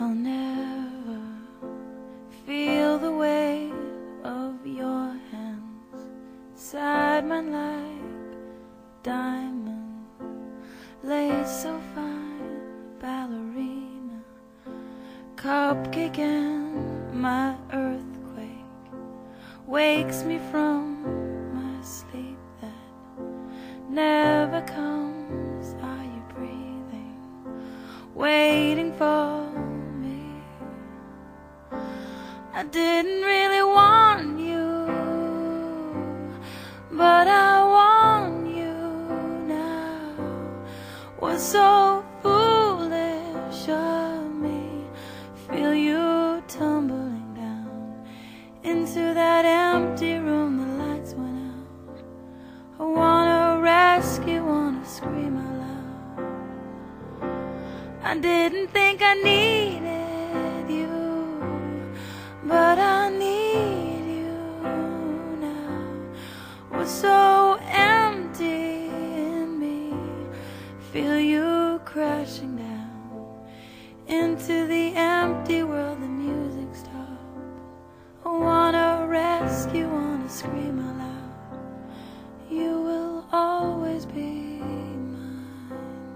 I'll never feel the weight of your hands inside mine like diamond lace so fine, ballerina, cupcake, and my earthquake wakes me from my sleep that never comes. Are you breathing, waiting for me? I didn't really want you, but I want you now. Was so foolish of me. Feel you tumbling down into that empty room. The lights went out. I wanna rescue, wanna scream out loud. I didn't think I needed you, but I need you now. Was so empty in me. Feel you crashing down into the empty world. The music stopped. I wanna rescue, wanna scream out loud. You will always be mine.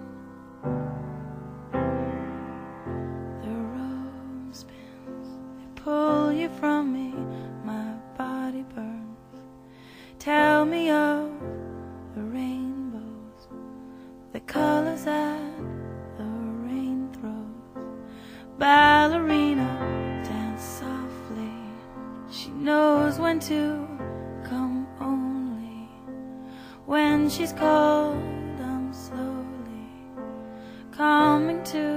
The rope spins, they pull you from me. My body burns. Tell me of the rainbows, the colors that the rain throws. Ballerina, dance softly. She knows when to come only. When she's called, I'm slowly coming to.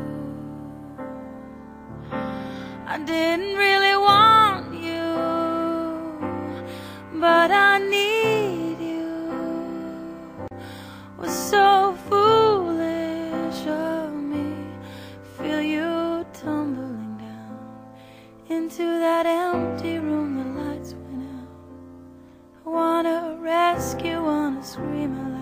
I didn't really want you, but I need you. Was so foolish of me. Feel you tumbling down into that empty room. The lights went out. I wanna rescue, wanna scream out loud.